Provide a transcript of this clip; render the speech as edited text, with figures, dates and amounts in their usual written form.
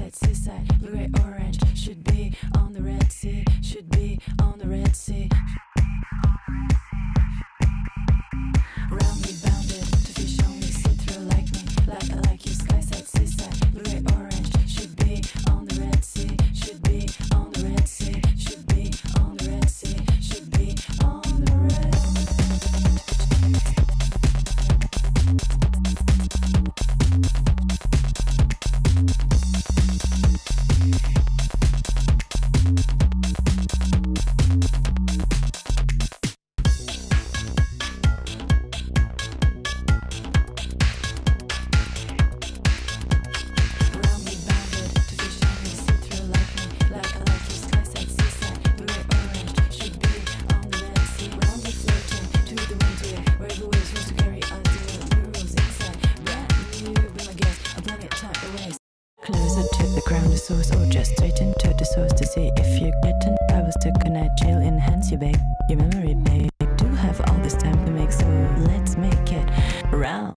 side, seaside, blue, gray, orange. Should be on the Red Sea, should be on the Red Sea. Roundly bounded, to fish only see through like me. Like I like you, sky side, seaside, blue, gray, orange. Should be on the Red Sea, should be on the Red Sea, should be on the Red Sea, should be on the Red Sea. Closer to the ground source, or just straight into the source to see if you're getting. I was stuck in a jail, enhance you, babe. Your memory, babe.